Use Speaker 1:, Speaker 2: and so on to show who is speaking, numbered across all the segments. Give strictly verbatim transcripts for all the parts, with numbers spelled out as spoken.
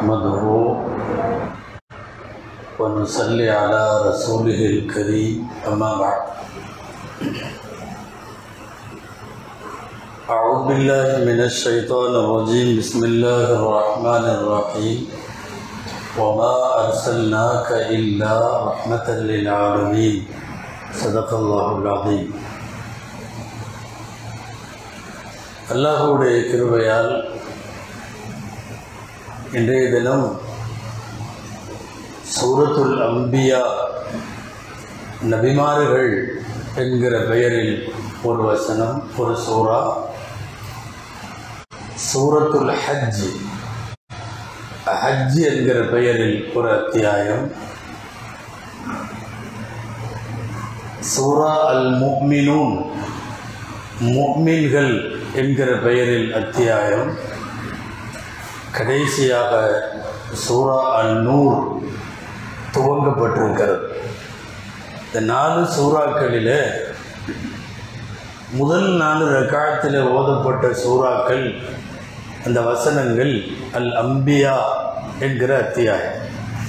Speaker 1: نحمده ونصلي على رسوله الكريم أما بعد أعوذ بالله من الشيطان الرجيم بسم الله الرحمن الرحيم وما أرسلناك إلا رحمة للعالمين صدق الله العظيم. அல்லாஹ்வுடைய கிருபையால் இன்றைய தினம் சூரத்துல் அம்பியா நபிமார்கள் என்கிற பெயரில் ஒரு வசனம், ஒரு சூரா, சூரத்துல் ஹஜ் ஹஜ் என்கிற பெயரில் ஒரு அத்தியாயம், சூரா அல் முஃமினூன் முஃமின்கள் என்கிற பெயரில் அத்தியாயம், கடைசியாக சூரா அல் நூர் துவங்கப்பட்டிருக்கிறது. இந்த நாலு சூறாக்களில் முதல் நாலு ரக்காத்தில் ஓதப்பட்ட சூறாக்கள், அந்த வசனங்கள் அல் அம்பியா என்கிற அத்தியாயம்.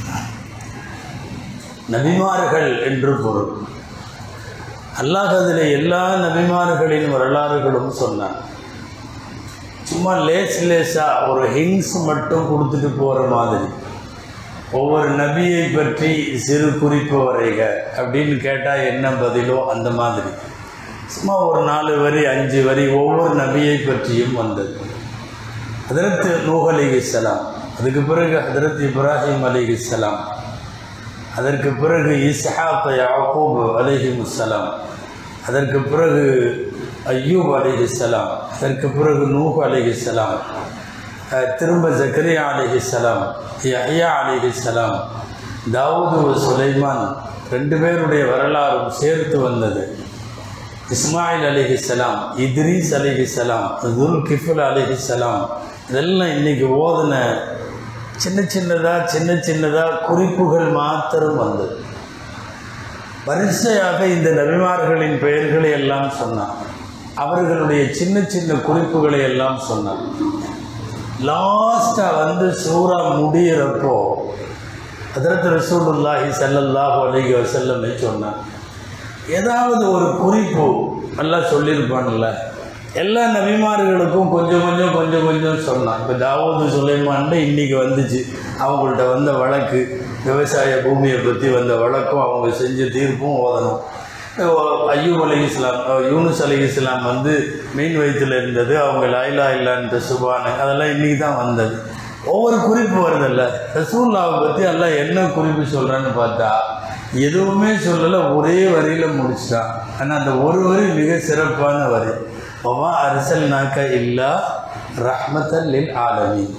Speaker 1: நபிமார்கள் என்று பொருள். அல்லாஹ் அதில் எல்லா நபிமார்களின் வரலாறுகளும் சொன்னான். சும்மா லேஸ் லேஸாக ஒரு ஹிங்ஸ் மட்டும் கொடுத்துட்டு போகிற மாதிரி, ஒவ்வொரு நபியை பற்றி சிறு குறிப்பு வரைக அப்படின்னு கேட்டால் என்ன பதிலோ அந்த மாதிரி சும்மா ஒரு நாலு வரி அஞ்சு வரி ஒவ்வொரு நபியை பற்றியும் வந்தது. ஹதரத் நூஹ் அலைஹிஸ்ஸலாம், அதுக்கு பிறகு ஹதரத் இப்ராஹிம் அலைஹிஸ்ஸலாம், அதற்கு பிறகு இஸ்ஹாக் யாக்கூப் அலைஹிமுஸ்ஸலாம், அதற்கு பிறகு அய்யூப் அலைஹிஸ்ஸலாம், அதற்கு பிறகு நூஹ் அலைஹிஸ்ஸலாம், திரும்ப ஜக்கரியா அலைஹிஸ்ஸலாம், யஹ்யா அலைஹிஸ்ஸலாம், தாவூது சுலைமான் ரெண்டு பேருடைய வரலாறும் சேர்த்து வந்தது. இஸ்மாயில் அலைஹிஸ்ஸலாம், இத்ரீஸ் அலைஹிஸ்ஸலாம், துல் கிஃபுல் அலைஹிஸ்ஸலாம், இதெல்லாம் இன்றைக்கி ஓதுன சின்ன சின்னதாக சின்ன சின்னதாக குறிப்புகள் மாத்திரம் வந்தது. வரிசையாக இந்த நபிமார்களின் பெயர்களை எல்லாம் சொன்னான், அவர்களுடைய சின்ன சின்ன குறிப்புகளை எல்லாம் சொன்னான். லாஸ்ட்டாக வந்து சூரா முடிகிறப்போ ஹதரத் ரசூலுல்லாஹி ஸல்லல்லாஹு அலைஹி வஸல்லம் சொன்னான், ஏதாவது ஒரு குறிப்பு எல்லாம் சொல்லியிருப்பான்ல, எல்லா நபிமார்களுக்கும் கொஞ்சம் கொஞ்சம் கொஞ்சம் கொஞ்சம் சொன்னான். இப்போ தாவூது சுலைமான்ட்டு இன்றைக்கி வந்துச்சு, அவங்கள்ட்ட வந்த வழக்கு, விவசாய பூமியை பற்றி வந்த வழக்கும் அவங்க செஞ்ச தீர்ப்பும் ஓதணும். அய்யூப் அலைஹிஸ்ஸலாம், யூனுஸ் அலைஹிஸ்ஸலாம் வந்து மீன் வயிற்றில் இருந்தது, அவங்க லாயிலா இல்லான்ற சுபானு, அதெல்லாம் இன்றைக்கி தான் வந்தது. ஒவ்வொரு குறிப்பு வருதில்ல. ரசூலுல்லாஹை பற்றி எல்லாம் என்ன குறிப்பு சொல்கிறான்னு பார்த்தா எதுவுமே சொல்லலை, ஒரே வரியில் முடிச்சிட்டான். ஆனால் அந்த ஒரு வரி மிக சிறப்பான வரி, வமா அர்சல்நாக இல்லா ரஹ்மத்தல் லில் ஆலமீன்,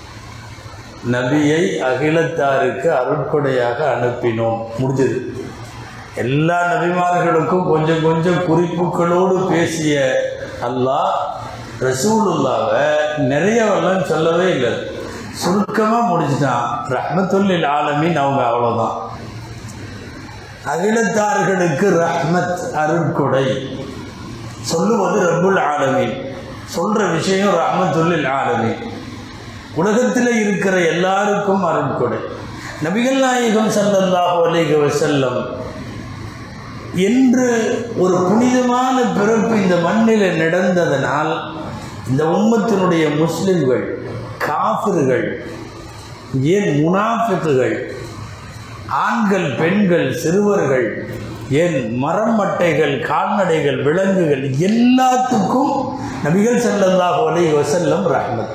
Speaker 1: நபியை அகிலத்தாருக்கு அருட்கொடையாக அனுப்பினோம். முடிஞ்சது. எல்லா நபிமார்களுக்கும் கொஞ்சம் கொஞ்சம் குறிப்புகளோடு பேசிய அல்லாஹ் ரசூலுல்லாவை நிறையவெல்லாம் சொல்லவே இல்லை, சுருக்கமாக முடிச்சுட்டான். ரஹ்மத்துல் லில் ஆலமீன், அவங்க அவ்வளோதான். அகிலத்தார்களுக்கு ரஹ்மத் அருட்கொடை சொல்லுவது ரப்புல் ஆலமீன், சொல்கிற விஷயம் ரஹ்மத்துல் லில் ஆலமீன், உலகத்தில் இருக்கிற எல்லாருக்கும் அருட்கொடை. நபிகள் நாயகம் ஸல்லல்லாஹு அலைஹி வஸல்லம் என்று ஒரு புனிதமான பிறப்பு இந்த மண்ணில் நடந்ததனால் இந்த உம்மத்தினுடைய முஸ்லிம்கள், காஃபிர்கள், ஏன் முனாஃபிக்குகள், ஆண்கள், பெண்கள், சிறுவர்கள், ஏன் மரம் மட்டைகள், கால்நடைகள், விலங்குகள், எல்லாத்துக்கும் நபிகள் ஸல்லல்லாஹு அலைஹி வஸல்லம் ரஹ்மத்.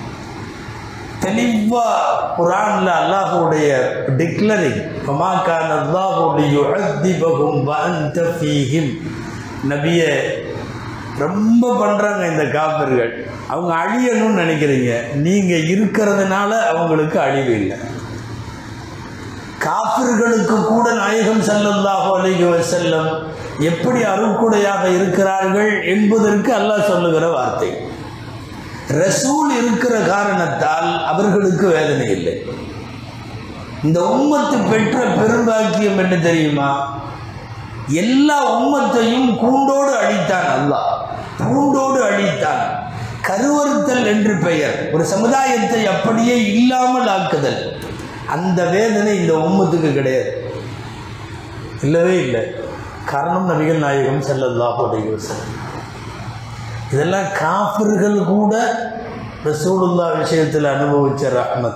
Speaker 1: தெளிவாக குர்ஆனில் அல்லாஹ்வுடைய டிக்ளரிங், வமா கான அல்லாஹு லியுஅذிபஹும் வஅன்த ஃபீஹிம். நபியை ரொம்ப பண்ணுறாங்க இந்த காஃபிர்கள், அவங்க அழியணும்னு நினைக்கிறீங்க, நீங்கள் இருக்கிறதுனால அவங்களுக்கு அழிவு இல்லை. காஃபிர்களுக்கு கூட நாயகம் ஸல்லல்லாஹு அலைஹி வஸல்லம் எப்படி அருட்கொடையாக இருக்கிறார்கள் என்பதற்கு அல்லாஹ் சொல்லுகிற வார்த்தை. ரசூல் இருக்கிற காரணத்தால் அவர்களுக்கு வேதனை இல்லை. இந்த உம்மத்து பெற்ற பெரும்பாக்கியம் என்ன தெரியுமா? எல்லா உம்மத்தையும் கூண்டோடு அழித்தான் அல்லாஹ், பூண்டோடு அழித்தான். கருவறுத்தல் என்று பெயர். ஒரு சமுதாயத்தை அப்படியே இல்லாமல் ஆக்குதல். அந்த வேதனை இந்த உம்மத்துக்கு கிடையாது, இல்லவே இல்லை. காரணம் நபிகள் நாயகம் ஸல்லல்லாஹு அலைஹி வஸல்லம். இதெல்லாம் காஃபிர்கள் கூட ரசூலுல்லாஹ் விஷயத்தில் அனுபவிச்ச ரஹ்மத்.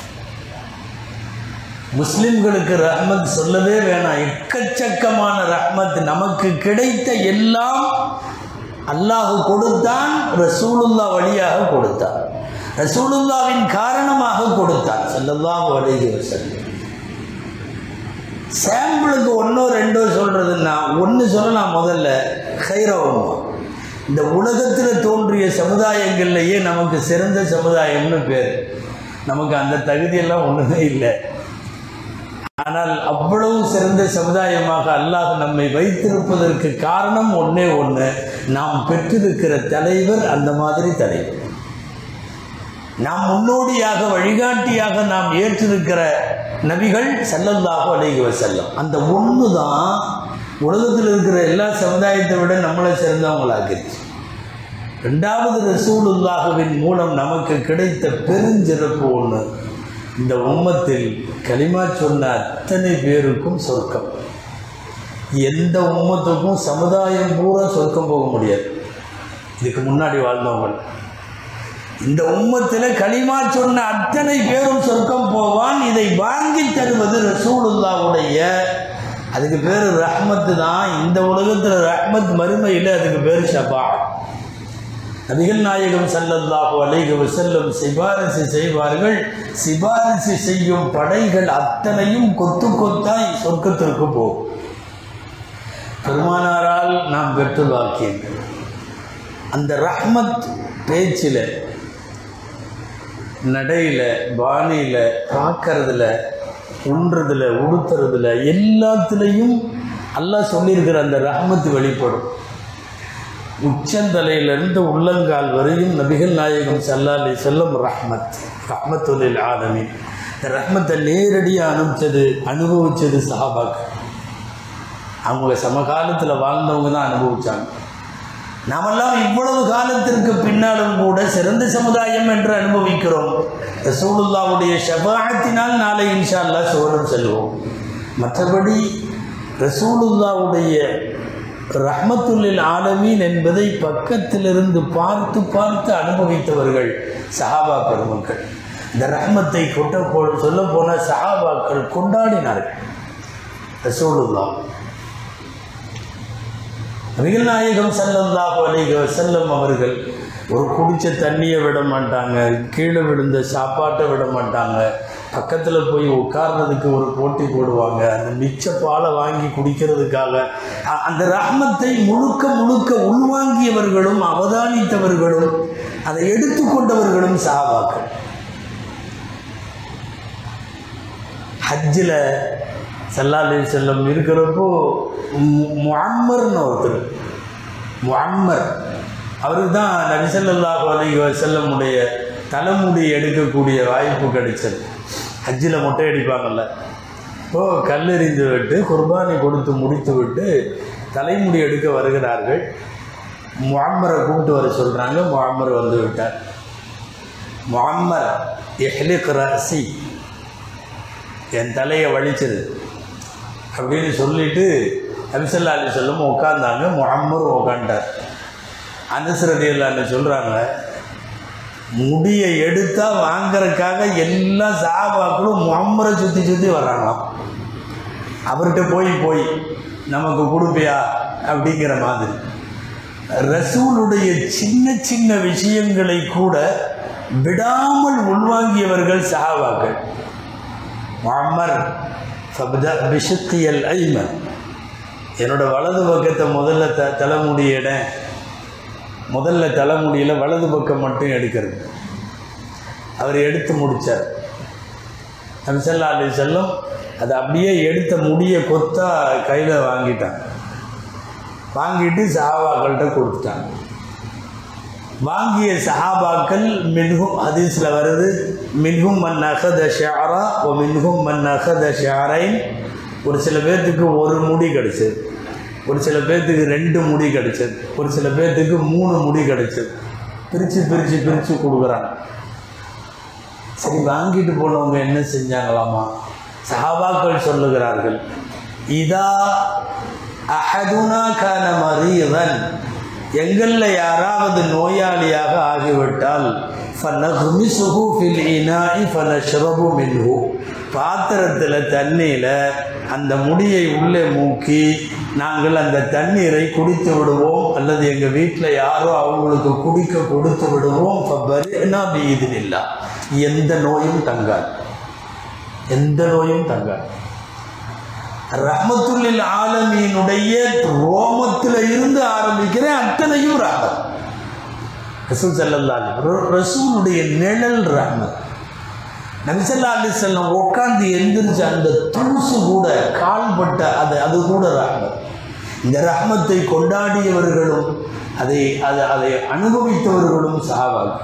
Speaker 1: முஸ்லிம்களுக்கு ரஹ்மத் சொல்லவே வேணாம். எக்கச்சக்கமான ரஹ்மத் நமக்கு கிடைத்த எல்லாம் அல்லாஹ் கொடுத்தான், ரசூலுல்லாஹ் வழியாக கொடுத்தான், ரசூலுல்லாஹ்வின் காரணமாக கொடுத்தான் ஸல்லல்லாஹு அலைஹி வஸல்லம். சாம்பிளுக்கு ஒன்றோ ரெண்டோ சொல்றதுன்னா ஒன்று சொல்லலாம். முதல்ல கைரவமா, இந்த உலகத்தில் தோன்றிய சமுதாயங்கள்லேயே நமக்கு சிறந்த சமுதாயம்னு பேர். நமக்கு அந்த தகுதியெல்லாம் ஒன்றுமே இல்லை. ஆனால் அவ்வளவு சிறந்த சமுதாயமாக அல்லாஹ் நம்மை வைத்திருப்பதற்கு காரணம் ஒன்றே ஒன்று, நாம் பெற்றிருக்கிற தலைவர் அந்த மாதிரி தலைவர். நாம் முன்னோடியாக வழிகாட்டியாக நாம் ஏற்றிருக்கிற நபிகள் ஸல்லல்லாஹு அலைஹி வஸல்லம். அந்த ஒன்று தான் உலகத்தில் இருக்கிற எல்லா சமுதாயத்தை விட நம்மளை சிறந்தவங்களாக்கிடுச்சு. ரெண்டாவது ரசூலுல்லாஹுவின் மூலம் நமக்கு கிடைத்த பெருஞ்சிறப்பு ஒன்று, இந்த உம்மத்தில் கலிமா சொன்ன அத்தனை பேருக்கும் சொர்க்கம். எந்த உம்மத்துக்கும் சமுதாயம் பூரா சொர்க்கம் போக முடியாது. இதுக்கு முன்னாடி வாழ்ந்தவங்க இந்த உம்மத்தில் கலிமா சொன்ன அத்தனை பேரும் சொர்க்கம் போவான். இதை வாங்கி தருவது ரசூலுல்லாஹுடைய, அதுக்கு பேர் ரஹ்மத்து தான். இந்த உலகத்தில் ரஹ்மத், மறுமையில் அதுக்கு பேர் ஷபா. நபிகள் நாயகம் ஸல்லல்லாஹு அலைஹி வஸல்லம் சிபாரிசு செய்வார்கள். சிபாரிசு செய்யும் படைகள் அத்தனையும் கொத்து கொத்தாய் சொர்க்கத்திற்கு போகும். பெருமானாரால் நாம் பெற்று வாக்கியங்கள். அந்த ரஹ்மத் பேச்சில், நடையில், பாணியில், பார்க்கறதுல, உண்றதுல, உடுத்துறதுல, எல்லாத்துலேயும் அல்லாஹ் சொல்லியிருக்கிற அந்த ரஹ்மத்து வெளிப்படும். உச்சந்தலையிலிருந்து உள்ளங்கால் வரையும் நபிகள் நாயகம் ஸல்லல்லாஹு அலைஹி வஸல்லம் ரஹ்மத், ரஹ்மத்துல் லில் ஆலமீன். இந்த ரஹ்மத்தை நேரடியாக அனுப்பிச்சது அனுபவித்தது சஹாபாக்கள். அவங்க சமகாலத்தில் வாழ்ந்தவங்க தான் அனுபவித்தாங்க. நாமெல்லாம் இவ்வளவு காலத்திற்கு பின்னாலும் கூட சிறந்த சமுதாயம் என்று அனுபவிக்கிறோம். ரசூலுல்லாஹுடைய ஷஃபாஅத்தினால் நாளை இன்ஷா அல்லாஹ் சுவனம் செல்வோம். மற்றபடி ரசூலுல்லாஹுடைய ரஹ்மத்துல் லில் ஆலமீன் என்பதை பக்கத்திலிருந்து பார்த்து பார்த்து அனுபவித்தவர்கள் சஹாபா பெருமக்கள். இந்த ரஹ்மத்தை கொட்ட போ சொல்ல போன சஹாபாக்கள் கொண்டாடினார்கள். ரசூலுல்லாஹ் நபிகள் நாயகம் ஸல்லல்லாஹு அலைஹி வஸல்லம் அவர்கள் ஒரு குடிச்ச தண்ணியை விட மாட்டாங்க, கீழே விழுந்த சாப்பாட்டை விட மாட்டாங்க, பக்கத்தில் போய் உட்கார்றதுக்கு ஒரு போட்டி போடுவாங்க, அந்த மிச்ச பாலை வாங்கி குடிக்கிறதுக்காக. அந்த ரஹ்மத்தை முழுக்க முழுக்க உள்வாங்கியவர்களும் அவதானித்தவர்களும் அதை எடுத்துக்கொண்டவர்களும் சஹாபாக்கள். ஹஜ்ஜில் ஸல்லல்லாஹு அலைஹி வஸல்லம் இருக்கிறப்போ முஅம்மர்னு ஒருத்தர், முஅம்மர் அவருக்கு தான் நபி ஸல்லல்லாஹு அலைஹி வஸல்லமுடைய தலைமுடி எடுக்கக்கூடிய வாய்ப்பு கிடைச்சது. ஹஜ்ஜில் மொட்டை அடிப்பாங்கள்ல, இப்போது கல்லெறிந்து விட்டு குர்பானி கொடுத்து முடித்து விட்டு தலைமுடி எடுக்க வருகிறார்கள். முஅம்மரை கூப்பிட்டு வர சொல்கிறாங்க. முஅம்மர் வந்து விட்டார். முஅம்மர் இஹ்லிக் ரஸி, என் தலையை வலிச்சது அப்படின்னு சொல்லிட்டு நபி ஸல்லல்லாஹு அலைஹி வஸல்லம் உட்கார்ந்தாங்க. முஅம்மர் உட்காண்டார். அனஸ் ரலியல்லாஹு அன்ஹு சொல்கிறாங்க, முடியை எடுத்தால் வாங்கிறதுக்காக எல்லா சஹாபாக்களும் முஅம்மரை சுற்றி சுற்றி வர்றாங்களாம். அவர்கிட்ட போய் போய் நமக்கு கொடுப்பியா அப்படிங்கிற மாதிரி. ரசூலுடைய சின்ன சின்ன விஷயங்களை கூட விடாமல் உள்வாங்கியவர்கள் சஹாபாக்கள். முஅம்மர் ஃபப்தா பிஷிக்கியல் ஐமன், என்னோட வலது பக்கத்தை முதல்ல த தலைமுடியிட முதல்ல தலைமுடியில் வலது பக்கம் மட்டும் எடுக்கிறது. அவர் எடுத்து முடித்தார். நபி ஸல்லல்லாஹு அலைஹி வஸல்லம் அதை அப்படியே எடுத்த முடியை கொத்தா கையில் வாங்கிட்டாங்க. வாங்கிட்டு சஹாபாக்கள்கிட்ட கொடுத்துட்டாங்க. வாங்கிய சஹாபாக்கள் மின்ஹும் ஹதீஸில் வருது, மின்ஹும் மன் அகத ஷஅரா ஒ மின்ஹும் மன் அகத ஷஅரைன். ஒரு சில பேர்த்துக்கு ஒரு முடி கிடச்சிது, ஒரு சில பேர்த்துக்கு ரெண்டு முடி கிடச்சிது, ஒரு சில பேர்த்துக்கு மூணு முடி கிடச்சிது. பிரித்து பிரித்து பிரித்து கொடுக்குறாங்க. சரி, வாங்கிட்டு போனவங்க என்ன செஞ்சாங்களாமா? சஹாபாக்கள் சொல்லுகிறார்கள், இதா அஹதுனா கான மரீதன், எங்களில் யாராவது நோயாளியாக ஆகிவிட்டால் ஃபனக்மிசுஹு ஃபில் இனாஇ ஃபனஷ்ரபு மின்ஹு, பாத்திரத்தில் தண்ணீரில் அந்த முடியை உள்ளே மூக்கி நாங்கள் அந்த தண்ணீரை குடித்து விடுவோம், அல்லது எங்கள் வீட்டில் யாரோ அவங்களுக்கு குடிக்க கொடுத்து விடுவோம். ஃபபரினா பிஇذنில்லா, எந்த நோயும் தங்காது, எந்த நோயும் தங்காது. ரஹ்மத்துல் ஆலமீனுடைய ரோமத்தில் இருந்து ஆரம்பிக்கிறேன், அத்தனையும் ரஹ்மத். ரசூல் ஸல்லல்லாஹு அலைஹி வஸல்லம் ரசூலுடைய நிழல் ரஹ்மத். நபி ஸல்லல்லாஹு அலைஹி வஸல்லம் உட்கார்ந்து எந்திரிச்ச அந்த தூசு கூட கால்பட்ட அது அது கூட ரஹ்மத். இந்த ரஹ்மத்தை கொண்டாடியவர்களும் அதை அதை அதை அனுபவித்தவர்களும் சஹாபாக்கள்.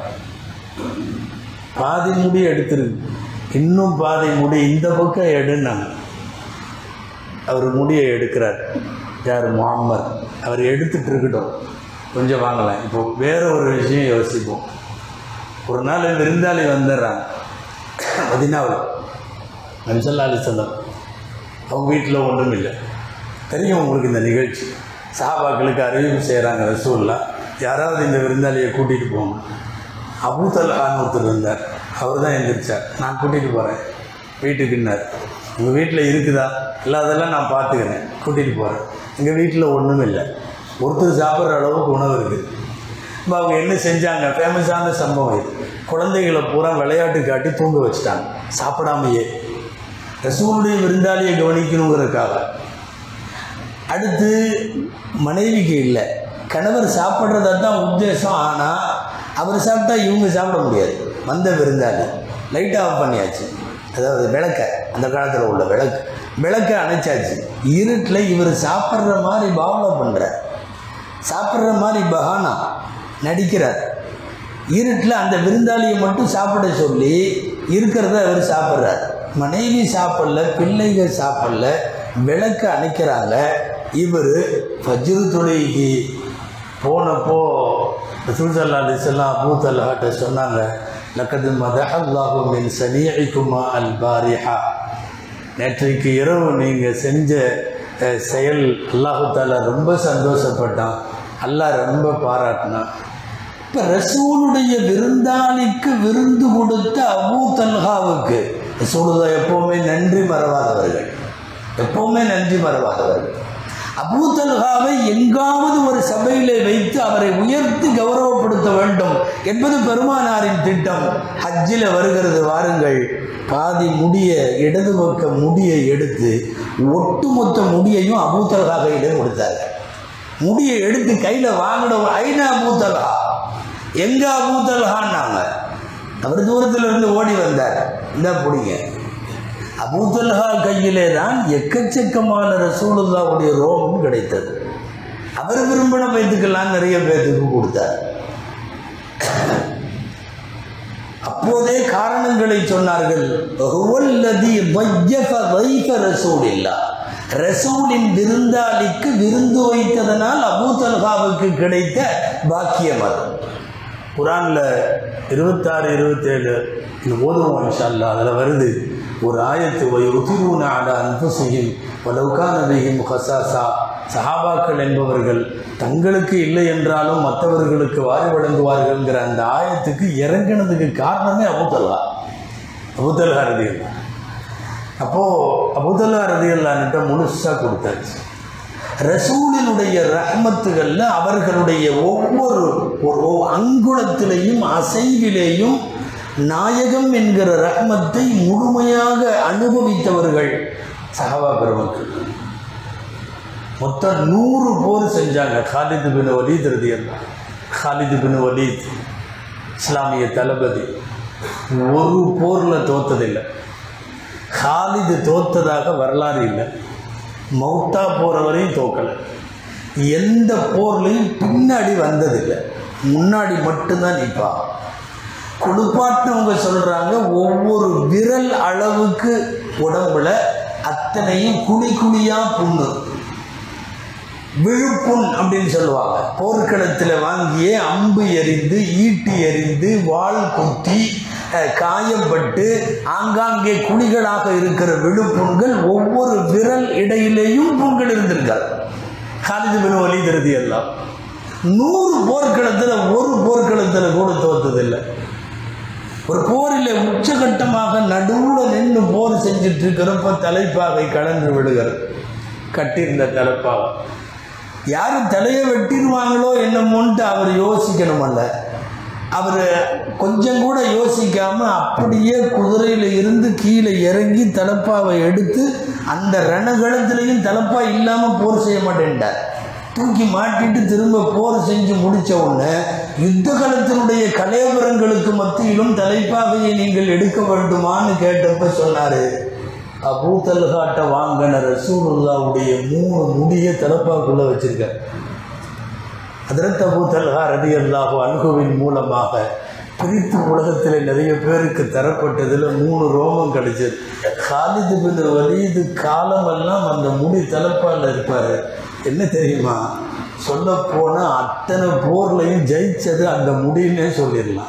Speaker 1: பாதி முடி எடுத்துருக்கு, இன்னும் பாதி முடி இந்த பக்கம் எடுனாங்க. அவர் முடியை எடுக்கிறார். யார்? முஹம்மத். அவர் எடுத்துட்டு இருக்கட்டும், கொஞ்சம் வாங்கலாம். இப்போ வேற ஒரு விஷயம் யோசிப்போம். ஒரு நாள் விருந்தாளி வந்துடுறாங்க மதீனாவில். நபி ஸல்லல்லாஹு அலைஹி வஸல்லம் அவங்க வீட்டில் ஒன்றும் இல்லை. தெரியும் உங்களுக்கு இந்த நிகழ்ச்சி. சஹாபாக்களுக்கு அறிவிப்பு செய்கிறாங்க ரசூலுல்லாஹ், யாராவது இந்த விருந்தாளியை கூட்டிகிட்டு போங்க. அபூ தல்ஹான்னு ஒருத்தர் இருந்தார், அவர் தான் எந்திரிச்சார். நான் கூட்டிகிட்டு போகிறேன் வீட்டுக்குன்னார். உங்கள் வீட்டில் இருக்குதா? இல்லாதெல்லாம் நான் பார்த்துக்கிறேன், கூட்டிகிட்டு போகிறேன். எங்கள் வீட்டில் ஒன்றும் இல்லை, ஒருத்தர் சாப்பிட்ற அளவுக்கு உணவு இருக்குது. இப்போ அவங்க என்ன செஞ்சாங்க? ஃபேமஸான சம்பவம் இது. குழந்தைகளை பூரா விளையாட்டு காட்டி தூங்க வச்சுட்டாங்க சாப்பிடாமையே, ரசூலுடைய விருந்தாளியை கவனிக்கணுங்கிறதுக்காக. அடுத்து மனைவிக்கு இல்லை, கணவர் சாப்பிட்றதா தான் உத்தேசம். ஆனால் அவர் சாப்பிட்டா இவங்க சாப்பிட முடியாது. வந்த விருந்தாளி லைட் ஆஃப் பண்ணியாச்சு, அதாவது விளக்க, அந்த காலத்தில் உள்ள விளக்கு விளக்க அணைச்சாச்சு. இருட்டில் இவர் சாப்பிட்ற மாதிரி பாவனை பண்ணுறார், சாப்பிட்ற மாதிரி பகானா நடிக்கிறார். இருட்டில் அந்த விருந்தாளியை மட்டும் சாப்பிட சொல்லி இருக்கிறத அவர் சாப்பிட்றார். மனைவி சாப்பிடல, பிள்ளைகள் சாப்பிடல, விளக்க அணைக்கிறாங்க. இவர் ஃபஜ்ர் தொழுகைக்கு போனப்போ ரசூல் ஸல்லல்லாஹு அலைஹி வஸல்லம் அபூ தல்ஹாட்ட சொன்னாங்க, லக்கத் மதஹல்லாஹு மின் சனீஇகுமா அல் பாரிஹா, நேற்றைக்கு இரவு நீங்கள் செஞ்ச செயல் அல்லாஹு தஆலா ரொம்ப சந்தோஷப்பட்டான், அல்லாஹ் ரொம்ப பாராட்டினான். இப்போ ரசூலுடைய விருந்தாளிக்கு விருந்து கொடுத்த அபூ தல்ஹாவுக்கு ரசூலுல்லாஹ் எப்போவுமே நன்றி மறவாதவர்கள், எப்போவுமே நன்றி மறவாதவர்கள். அபூ தல்ஹாவை எங்காவது ஒரு சபையிலே வைத்து அவரை உயர்த்தி கௌரவப்படுத்த வேண்டும் என்பது பெருமானாரின் திட்டம். ஹஜ்ஜில் வருகிறது, வாருங்கள். பாதி முடிய, இடது பக்க முடியை எடுத்து ஒட்டுமொத்த முடியையும் அபூ தல்ஹா கையிலே கொடுத்தாங்க. முடியை எடுத்து கையில் வாங்கினவர் ஐநா அபூ தல்ஹா, எங்க அபூ தல்ஹான்னாங்க. அவர் தூரத்தில் இருந்து ஓடி வந்தார், இந்த பிடிங்க. அபூ தல்ஹா கையிலே தான் எக்கச்சக்கமான ரசூலுல்லாஹ்வுடைய ரோமம் கிடைத்தது. அவர் விரும்பின பேத்துக்கெல்லாம் நிறைய பேத்துக்கு கொடுத்தார். அப்போதே காரணங்களை சொன்னார்கள். ரசூலின் விருந்தாளிக்கு விருந்து வைத்ததனால் அபூ தல்ஹாவுக்கு கிடைத்த பாக்கியம் அது. குரான்ல இருபத்தாறு இருபத்தேழு இந்த ஓதுவோம் இன்ஷா அல்லாஹ். அதில் வருது ஒரு ஆயத்து, வயுதிரூன அலா அன்ஃபுஸிஹிம் வலவ் கான பிஹிம் ஹஸாஸா, சஹாபாக்கள் என்பவர்கள் தங்களுக்கு இல்லை என்றாலும் மற்றவர்களுக்கு வாரி வழங்குவார்கள்ங்கிற அந்த ஆயத்துக்கு இறங்கினதுக்கு காரணமே அபூ தல்ஹா, அபூ தல்ஹா ரலியல்லாஹு. அப்போது அபூ தல்ஹா ரலியல்லாஹுட்ட முழுசாக கொடுத்தாச்சு. ரசூலினுடைய ரஹ்மத்துகளில் அவர்களுடைய ஒவ்வொரு ஒரு அங்குலத்திலேயும் அசைவிலேயும் நாயகம் என்கிற ரஹ்மத்தை முழுமையாக அனுபவித்தவர்கள் சஹாபா பெருமக்கள். மொத்தம் நூறு போர் செஞ்சாங்க. காலித் பின் வலீத் ரலியல்லாஹு, காலித் பின் வலீத் இஸ்லாமிய தளபதி, ஒரு போரில் தோத்ததில்லை. காலிது தோத்ததாக வரலாறு இல்லை. மௌத்தா போகிறவரையும் தோக்கலை. எந்த போர்லையும் பின்னாடி வந்ததில்லை, முன்னாடி மட்டும்தான் நிற்பா. குளிப்பாட்டினவங்க சொல்கிறாங்க, ஒவ்வொரு விரல் அளவுக்கு உடம்புல அத்தனையும் குழி குழியாக புண்ணு. விழுப்புண் அப்படின்னு சொல்லுவாங்க. போர்க்களத்தில் வாங்கிய அம்பு எறிந்து ஈட்டி எறிந்து வாள் குத்தி காயப்பட்டு ஆங்காங்கே குழிகளாக இருக்கிற விழுப்புண்கள், ஒவ்வொரு விரல் இடையிலேயும் புண்கள் இருந்திருக்காரு. காலிது பின் வலீத் ரலியல்லாஹு நூறு போர்க்களத்தில் ஒரு போர்க்களத்தில் கூட தோற்றதில்லை. ஒரு போரில் உச்சகட்டமாக நடுவில் நின்று போர் செஞ்சுட்டு இருக்கிறப்ப தலைப்பாகை கலந்து விடுகிறது. கட்டியிருந்த தலைப்பாகை யாரும் தலையை வெட்டிடுவாங்களோ என்னமோன்ட்டு அவர் யோசிக்கணுமல்ல. அவர் கொஞ்சம் கூட யோசிக்காம அப்படியே குதிரையில் இருந்து கீழே இறங்கி தலைப்பாவை எடுத்து அந்த ரணகளத்திலையும் தலைப்பா இல்லாமல் போர் செய்ய மாட்டேன்ட்டார். தூக்கி மாட்டிட்டு திரும்ப போர் செஞ்சு முடித்த உடனே யுத்த காலத்தினுடைய கலையபுரங்களுக்கு மத்தியிலும் தலைப்பாகையை நீங்கள் எடுக்க வேண்டுமான்னு கேட்டப்ப சொன்னார், அபூ தல்ஹாட்ட வாங்கின ரசூலுல்லாவுடைய மூணு முடியை தலைப்பாக்குள்ளே வச்சிருக்கார். ஹஜ்ரத் அபூ தல்ஹா ரலியல்லாஹு அன்ஹுவின் மூலமாக பிரித்து உலகத்தில் நிறைய பேருக்கு தரப்பட்டதில் மூணு ரோமம் கிடைச்சது. காலிது பின் வலீது காலமெல்லாம் அந்த முடி தலைப்பால் இருப்பார். என்ன தெரியுமா, சொல்ல போனால் அத்தனை போர்லையும் ஜெயிச்சது அந்த முடின்னே சொல்லிடலாம்.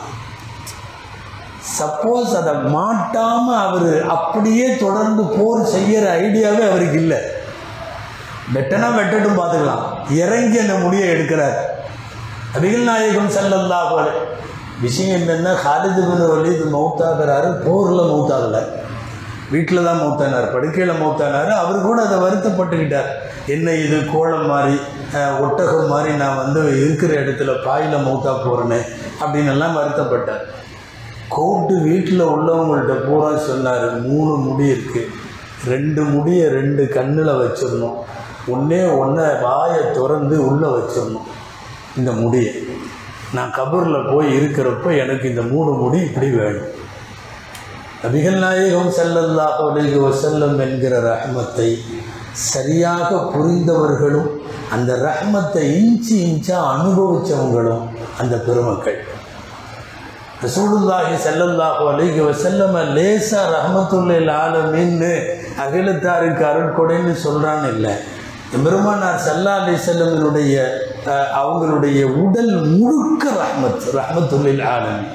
Speaker 1: சப்போஸ் அதை மாட்டாமல் அவர் அப்படியே தொடர்ந்து போர் செய்கிற ஐடியாவே அவருக்கு இல்லை. வெட்டனா வெட்டட்டும் பார்த்துக்கலாம், இறங்கி அந்த முடியை எடுக்கிறார். நபிகள் நாயகம் ஸல்லல்லாஹு அலைஹி விஷயம் என்னென்னா, காலிது பின் வலீத் மௌத்தாகிறாரு, போரில் மௌத்தாகலை, வீட்டில் தான் மௌத்தானார், படுக்கையில் மௌத்தானார். அவர் கூட அதை வருத்தப்பட்டுக்கிட்டார். என்ன இது கோலம் மாதிரி ஒட்டகம் மாதிரி நான் வந்து இருக்கிற இடத்துல பாயில் மௌத்தா போகிறேன்னு அப்படின்னு எல்லாம் வருத்தப்பட்டார். கோட்டு வீட்டில் உள்ளவங்கள்ட்ட பூரா சொன்னார், மூணு முடி இருக்குது, ரெண்டு முடியை ரெண்டு கண்ணில் வச்சிடணும், ஒன்றே ஒன்றை வாயை திறந்து உள்ளே வச்சிடணும். இந்த முடியை நான் கபூரில் போய் இருக்கிறப்ப எனக்கு இந்த மூணு முடி இப்படி வேணும். நபிகள் நாயகம் ஸல்லல்லாஹு அலைஹி வஸல்லம் என்கிற ரஹ்மத்தை சரியாக புரிந்தவர்களும் அந்த ரஹ்மத்தை இன்ச்சு இன்ச்சாக அனுபவித்தவங்களும் அந்த பெருமக்கள். ரசூலுல்லாஹி ஸல்லல்லாஹு அலைஹி வஸல்லம் லேசா ரஹ்மத்துல்லில் ஆலமீன்னு அகிலத்தாருக்கு அருட்கொடைன்னு சொல்கிறான்னு இல்லை. பெருமானார் ஸல்லல்லாஹு அலைஹி வஸல்லமினுடைய அவங்களுடைய உடல் முழுக்க ரஹ்மத் ரஹ்மத்துல்லில் ஆலமீன்.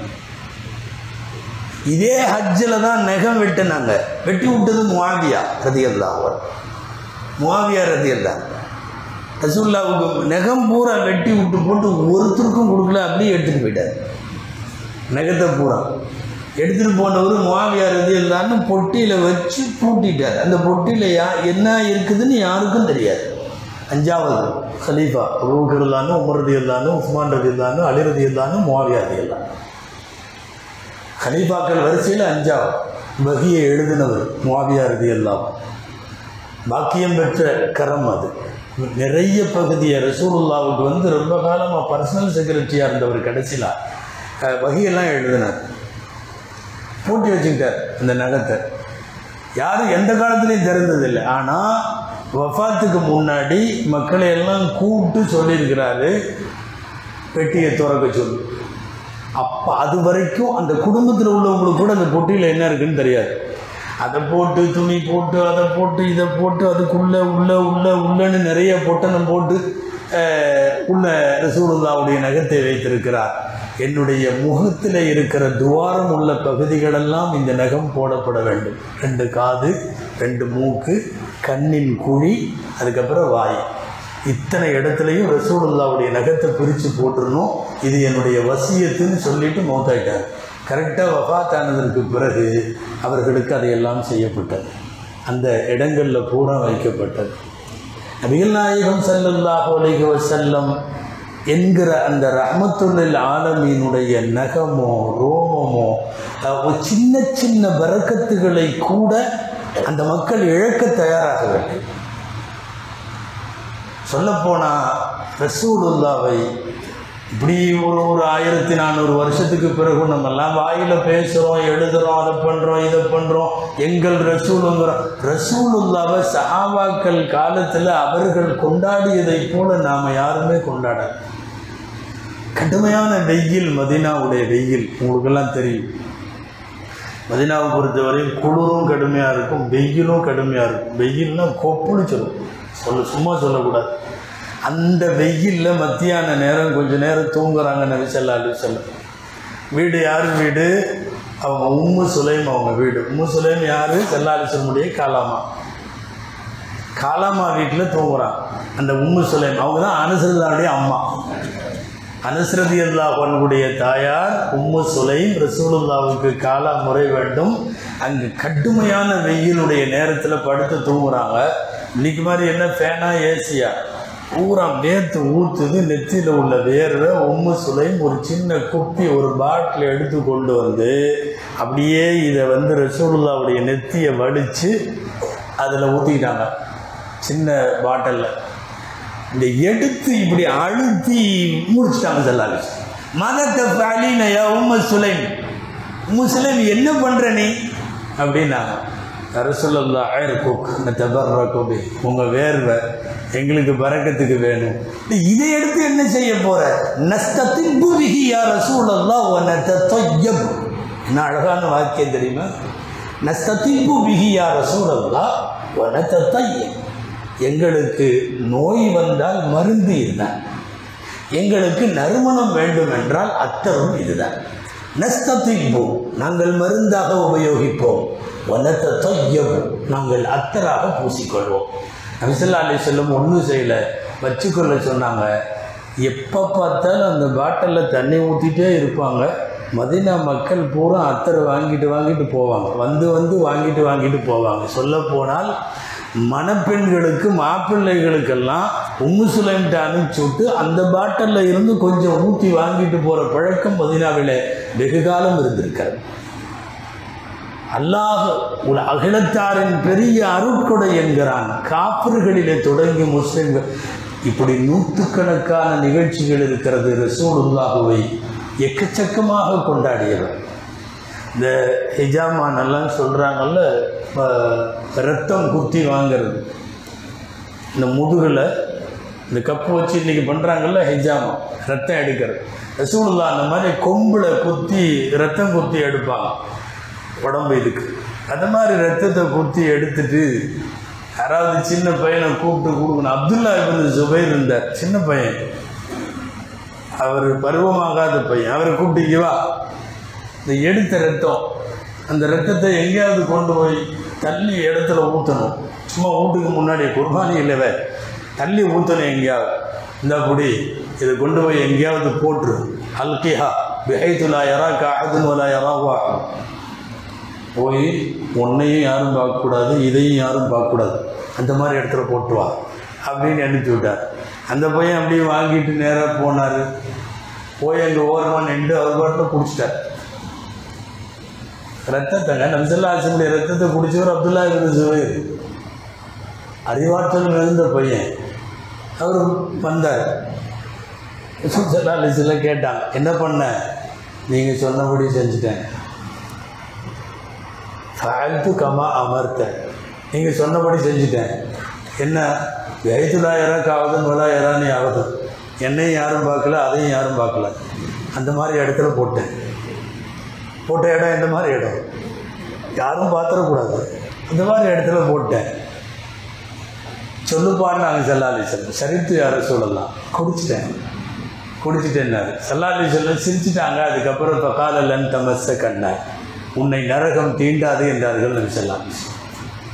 Speaker 1: இதே ஹஜ்ஜில் தான் நெகம் வெட்டினாங்க. வெட்டி விட்டது முஆவியா ரலியல்லாஹு அன்ஹு. முஆவியா ரலியல்லாஹு ரசூலுல்லாஹ்வுக்கு நெகம் பூரா வெட்டி விட்டு போட்டு ஒருத்தருக்கும் கொடுக்கல, அப்படியே எடுத்துகிட்டு போயிட்டார். நெகத்தை பூரா எடுத்துகிட்டு போனவர் முஆவியா ரலியல்லாஹு பொட்டியில் வச்சு பூட்டிட்டார். அந்த பொட்டியில் யா என்ன இருக்குதுன்னு யாருக்கும் தெரியாது. அஞ்சாவது கலீஃபா அபூபக்கர் ரலியல்லாஹு அன்ஹு, உமர் ரலியல்லாஹு அன்ஹு, உஸ்மான் ரலியல்லாஹு அன்ஹு, அலி ரலியல்லாஹு அன்ஹு, முஆவியா ரலியல்லாஹு அன்ஹு. கலீஃபாக்கள் வரிசையில் அஞ்சாவது வஹியை எழுதினவர் முஆவியா ரலியல்லாஹு அன்ஹு. பாக்கியம் பெற்ற கரம் அது. நிறைய பகுதியை ரசூலுல்லாவுக்கு வந்து ரொம்ப காலமாக பர்சனல் செக்ரட்டரியாக இருந்தவர். கடைசியில் வஹியெல்லாம் எழுதினார், பூட்டி வச்சுக்கிட்டார் அந்த நகத்தை. யாரும் எந்த காலத்துலேயும் திறந்ததில்லை. ஆனால் வஃபாத்துக்கு முன்னாடி மக்களை எல்லாம் கூப்பிட்டு சொல்லியிருக்கிறாரு, பெட்டியை திறக்க சொல்லு. அப்போ அது வரைக்கும் அந்த குடும்பத்தில் உள்ளவங்களுக்கு கூட அந்த பொட்டியில் என்ன இருக்குன்னு தெரியாது. அதை போட்டு துணி போட்டு அதை போட்டு இதை போட்டு அதுக்குள்ளே உள்ள உள்ள உள்ளன்னு நிறைய பொட்டணம் போட்டு உள்ள ரசூலுல்லாவுடைய நகத்தை வைத்திருக்கிறார். என்னுடைய முகத்தில் இருக்கிற துவாரம் உள்ள பகுதிகளெல்லாம் இந்த நகம் போடப்பட வேண்டும். ரெண்டு காது, ரெண்டு மூக்கு, கண்ணின் குழி, அதுக்கப்புறம் வாய், இத்தனை இடத்துலையும் ரசூலுல்லாவுடைய நகத்தை பிரித்து போட்டுருணும். இது என்னுடைய வசியத்துன்னு சொல்லிட்டு மௌத்தாயிட்டார். கரெக்டாக வஃபாத்தானதற்கு பிறகு அவர்களுக்கு அதையெல்லாம் செய்யப்பட்டது. அந்த இடங்களில் பூரா வைக்கப்பட்டது. நபிகள் நாயகம் ஸல்லல்லாஹு அலைஹி வஸல்லம் என்கிற அந்த ரஹ்மத்துல்லில் ஆலமீனுடைய நகமோ ரோமமோ சின்ன சின்ன பரக்கத்துகளை கூட அந்த மக்கள் இழக்க தயாராகவில்லை. சொல்லப்போனால் ரசூலுல்லாவை இப்படி ஒரு ஒரு ஆயிரத்தி நானூறு வருஷத்துக்கு பிறகு நம்மெல்லாம் வாயில் பேசுகிறோம், எழுதுகிறோம், அதை பண்ணுறோம், இதை பண்ணுறோம், எங்கள் ரசூலுங்கிறோம். ரசூலுல்லாவை சஹாபாக்கள் காலத்தில் அவர்கள் கொண்டாடியதை போல நாம் யாருமே கொண்டாட. கடுமையான வெயில், மதீனாவுடைய வெயில் உங்களுக்கெல்லாம் தெரியும். மதீனாவை பொறுத்தவரையும் குளிரும் கடுமையாக இருக்கும், வெயிலும் கடுமையாக இருக்கும். வெயில்னால் கொப்புன்னு சொல்லும், சொல்ல சும்மா சொல்லக்கூடாது. அந்த வெயிலில் மத்தியான நேரம் கொஞ்சம் நேரம் தூங்குறாங்க நபி ஸல்லல்லாஹு அலைஹி வஸல்லம். வீடு யார் வீடு? அவங்க உம்மு சுலைம் அவங்க வீடு. உம்மு சுலைம் யார்? ஸல்லல்லாஹு அலைஹி வஸல்லமுடைய காலாமா. காலாமா வீட்டில் தூங்குறான் அந்த உம்மு சுலைம். அவங்க தான் அனஸ் ரலியல்லாஹுடைய அம்மா. அனஸ் ரலியல்லாஹு அன்ஹுடைய தாயார் உம்மு சுலைம் ரசூலுல்லாஹ்வுக்கு காலா முறை வேண்டும். அங்கு கடுமையான வெயிலுடைய நேரத்தில் படுத்து தூங்குறாங்க. இன்னைக்கு மாதிரி என்ன ஃபேனா ஏசியா? பூரா வேர்த்து ஊற்றுது, நெத்தியில் உள்ள வேர்வை. உம்மு சுலைம் ஒரு சின்ன குப்பி ஒரு பாட்டில் எடுத்து கொண்டு வந்து அப்படியே இதை வந்து ரசூலுல்லாஹ்வுடைய நெத்தியை வடித்து அதில் ஊற்றிக்கிட்டாங்க சின்ன பாட்டிலில். இந்த எடுத்து இப்படி அழுத்தி முடிச்சுட்டாங்க ஸல்லல்லாஹு அலைஹி வஸல்லம். மதத்தை பாலினையா உம்மு சுலைம், உம்மு சுலைம் என்ன பண்ணுற நீ அப்படின்னாங்க. ரசூலுல்லாஹ் அயர்குக் நதபர்ரகு, உங்கள் வேர்வை எங்களுக்கு பரக்கத்துக்கு வேணும். இதை எடுத்து என்ன செய்ய போற? நஸ்ததிப்பு பிஹி யா ரசூலல்லாஹ் வ நததய்யப். என்ன அழகான வாக்கியம் தெரியுமா? நஸ்ததிப்பு பிஹி யா ரசூலல்லாஹ் வ நததய்யப். எங்களுக்கு நோய் வந்தால் மருந்து இதுதான், எங்களுக்கு நறுமணம் வேண்டும் என்றால் அத்தரும் இதுதான். நஸ்ததிப்பு, நாங்கள் மருந்தாக உபயோகிப்போம். வனத்தய்யப், நாங்கள் அத்தராக பூசிக்கொள்வோம். நபி ஸல்லல்லாஹு அலைஹி வஸல்லம் ஒன்றும் செய்யலை, வச்சுக்கொள்ள சொன்னாங்க. எப்போ பார்த்தாலும் அந்த பாட்டிலில் தண்ணி ஊற்றிட்டே இருப்பாங்க. மதீனா மக்கள் பூரா அத்தரை வாங்கிட்டு வாங்கிட்டு போவாங்க, வந்து வந்து வாங்கிட்டு வாங்கிட்டு போவாங்க. சொல்ல போனால் மணப்பெண்களுக்கு மாப்பிள்ளைகளுக்கெல்லாம் உம்மு சுலைம்கிட்ட அனுப்பிச்சுட்டு அந்த பாட்டிலில் இருந்து கொஞ்சம் ஊற்றி வாங்கிட்டு போகிற பழக்கம் மதீனாவிலே வெகு காலம் இருந்திருக்கிறது. அல்லாஹ் உல அகிலத்தாரின் பெரிய அருட்கொடை என்கிறான். காஃபிர்களிலே தொடங்கி முஸ்லிம்கள் இப்படி நூற்றுக்கணக்கான நிகழ்ச்சிகள் இருக்கிறது. ரசூலுல்லாஹுவை எக்கச்சக்கமாக கொண்டாடியவர். இந்த ஹிஜாமானெல்லாம் சொல்கிறாங்கல்ல, ரத்தம் குத்தி வாங்கிறது, இந்த முதுகில் இந்த கப்பு வச்சு இன்றைக்கி பண்ணுறாங்கல்ல ஹிஜாமா, ரத்தம் எடுக்கிறது. ரசூலுல்லாஹ் அந்த மாதிரி கொம்பில் குத்தி ரத்தம் குத்தி எடுப்பாங்க உடம்பு இதுக்கு. அந்த மாதிரி ரத்தத்தை குத்தி எடுத்துட்டு யாராவது சின்ன பையனை கூப்பிட்டு கொடுக்கணும். அப்துல்லா இப்னு ஜுபைர் இருந்தார், சின்ன பையன், அவர் பருவமாகாத பையன். அவரை கூப்பிட்டு வா, இந்த எடுத்த ரத்தம், அந்த ரத்தத்தை எங்கேயாவது கொண்டு போய் தள்ளி இடத்துல ஊற்றணும். சும்மா வீட்டுக்கு முன்னாடி குர்பானி இல்லவே தள்ளி ஊற்றணும் எங்கேயாவது. இந்த அப்படி இதை கொண்டு போய் எங்கேயாவது போட்டுரு. அல்கிஹா பிஹைத்துலா யரா காஹதுன் வலா யராஹு. போய் உன்னையும் யாரும் பார்க்கக்கூடாது, இதையும் யாரும் பார்க்கக்கூடாது, அந்த மாதிரி இடத்துல போட்டு வா அப்படின்னு அனுப்பி விட்டார். அந்த பையன் அப்படியே வாங்கிட்டு நேராக போனார். போய் அங்கே ஓரமாக நின்று அவர் பாட்டில் குடிச்சிட்டார் ரத்தத்தைங்க. நபி ஸல்லல்லாஹு அலைஹி வஸல்லம் ரத்தத்தை குடிச்சவர் அப்துல்லா இப்னு ஜுபைர், அறிவாற்றல் மிகுந்த பையன். அவர் வந்தார். ஸல்லல்லாஹு அலைஹி வஸல்லம் கேட்டாங்க, என்ன பண்ண? நீங்கள் சொன்னபடி செஞ்சுட்டேன். ஃபஅல்து கமா அமர்த்த, நீங்கள் சொன்னபடி செஞ்சுட்டேன். என்ன? பைத்துல்லா யராக்காவதும் வலா யரானி ஆகுது, என்னையும் யாரும் பார்க்கல, அதையும் யாரும் பார்க்கல, அந்த மாதிரி இடத்துல போட்டேன். போட்ட இடம் எந்த மாதிரி இடம்? யாரும் பார்த்துடக்கூடாது, அந்த மாதிரி இடத்துல போட்டேன். சொல்லுப்பான்னு நாங்கள் ஸல்லல்லாஹு அலைஹி வஸல்லம். சரித்து யாரை சொல்லலாம், குடிச்சிட்டேன் குடிச்சிட்டேன்னாரு. ஸல்லல்லாஹு அலைஹி வஸல்லம் சிரிச்சிட்டாங்க. அதுக்கப்புறம் ஃபகால லன் தமஸ்ஸகன்னா, உன்னை நரகம் தீண்டாது என்றார்கள் நபி ஸல்லல்லாஹு அலைஹி வஸல்லம்.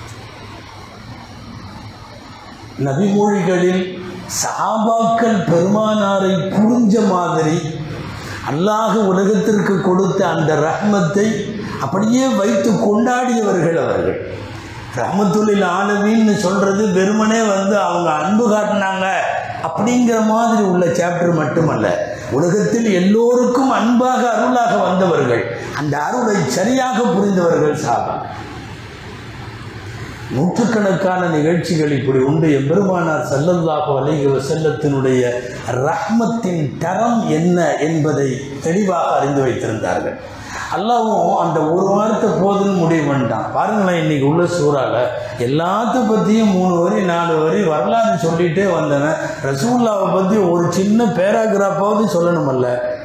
Speaker 1: நபிமொழிகளில் சஹாபாக்கள் பெருமானாரை புரிஞ்ச மாதிரி அல்லாஹ் உலகத்திற்கு கொடுத்த அந்த ரஹ்மத்தை அப்படியே வைத்து கொண்டாடியவர்கள் அவர்கள். ரஹ்மத்துல் ஆலமீன்னு சொல்கிறது வெறுமனே வந்து அவங்க அன்பு காட்டினாங்க அப்படிங்கிற மாதிரி உள்ள சாப்டர் மட்டுமல்ல, உலகத்தில் எல்லோருக்கும் அன்பாக அருளாக வந்தவர்கள், அந்த அருளை சரியாக புரிந்தவர்கள் சஹாபாக்கள். நூற்றுக்கணக்கான நிகழ்ச்சிகள் இப்படி உண்டு. எம்பெருமானார் ஸல்லல்லாஹு அலைஹி வஸல்லத்தினுடைய ரஹ்மத்தின் தரம் என்ன என்பதை தெளிவாக அறிந்து வைத்திருந்தார்கள். அல்லாஹ்வும் அந்த ஒரு வாரத்தை போதுன்னு முடிவு பண்ணிட்டான். பாருங்களேன், இன்றைக்கி உள்ள சூறாவில் எல்லாத்த பற்றியும் மூணு வரி நாலு வரி வரலாறு சொல்லிகிட்டே வந்தவன் ரசூலுல்லாவை பற்றி ஒரு சின்ன பேராகிராஃபாவது சொல்லணுமல்ல.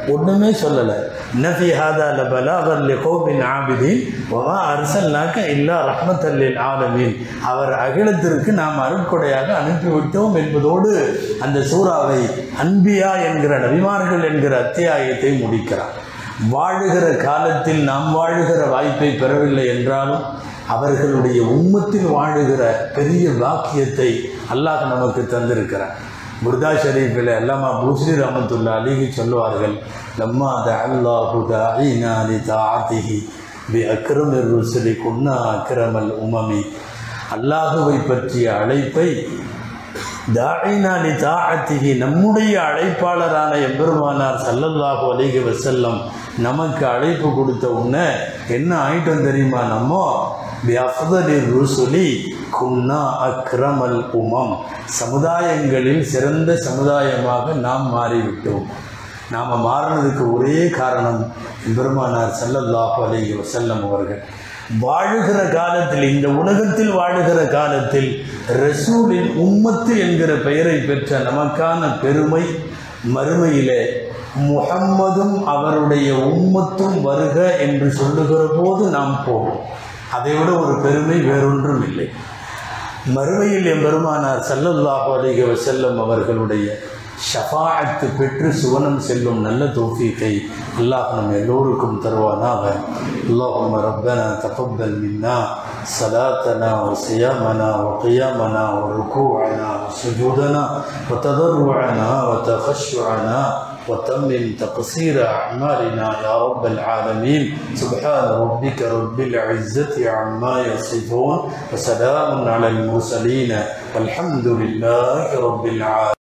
Speaker 1: ஒன்றுமே சொல்லலை. நஃபி ஹாதா லபலாகன் லிகௌமின் ஆபிதீன் வமா அர்சல்னாக இல்லா ரஹ்மத்தல் லில் ஆலமீன். அவர் அகிலத்திற்கு நாம் அருட்கொடையாக அனுப்பிவிட்டோம் என்பதோடு அந்த சூறாவை அன்பியா என்கிற நபிமார்கள் என்கிற அத்தியாயத்தை முடிக்கிறார். வாழுகிற காலத்தில் நாம் வாழுகிற வாய்ப்பை பெறவில்லை என்றாலும் அவர்களுடைய உம்மத்தில் வாழுகிற பெரிய பாக்கியத்தை அல்லாஹ் நமக்கு தந்திருக்கிறார். புர்தா ஷரீஃபில் அல்லாமா பூஸ்ரி ரஹ்மத்துல்லாஹி அலைஹி சொல்லுவார்கள், லம்மா தஅல்லாஹு தாஇனா லிதாஅத்திஹி பி அக்ரமிர் ருசுலி குன்னா அக்ரமல் உமமி. அல்லாஹுவை பற்றிய அழைப்பை தாஇனா லிதாஅத்திஹி நம்முடைய அழைப்பாளரான எம்பெருமானார் ஸல்லல்லாஹு அலைஹி வஸல்லம் நமக்கு அழைப்பு கொடுத்த உடனே என்ன ஆயிட்டோம் தெரியுமா? நம்ம பிஅஃதலிர் ருசுலி குன்னா அக்ரமல் உமம், சமுதாயங்களில் சிறந்த சமுதாயமாக நாம் மாறிவிட்டோம். நாம் மாறினதுக்கு ஒரே காரணம் பெருமானார் ஸல்லல்லாஹு அலைஹி வஸல்லம் அவர்கள் வாழுகிற காலத்தில், இந்த உலகத்தில் வாழுகிற காலத்தில் ரசூலின் உம்மத்து என்கிற பெயரை பெற்ற நமக்கான பெருமை மறுமையிலே முஹம்மதும் அவருடைய உம்மத்தும் வருக என்று சொல்லுகிற போது நாம் போவோம். அதைவிட ஒரு பெருமை வேறொன்றும் இல்லை. மறுமையில் எம்பெருமானார் ஸல்லல்லாஹு அலைஹி வஸல்லம் அவர்களுடைய ஷஃபாஅத்து பெற்று சுவனம் செல்லும் நல்ல தௌஃபீகை அல்லாஹ் நம் எல்லோருக்கும் தருவானாக. அல்லாஹும்ம ரப்பனா தகப்பல் மின்னா ஸலாத்தனா வ ஸியாமனா வ கியாமனா வ ருகூஅனா வ சுஜூதனா வ ததர்ருஅனா வ தகஷ்ஷுஅனா وتمم تقصير أعمالنا يا رب العالمين. سبحان ربك رب العزة عما يصفون وسلام على المرسلين والحمد لله رب العالمين.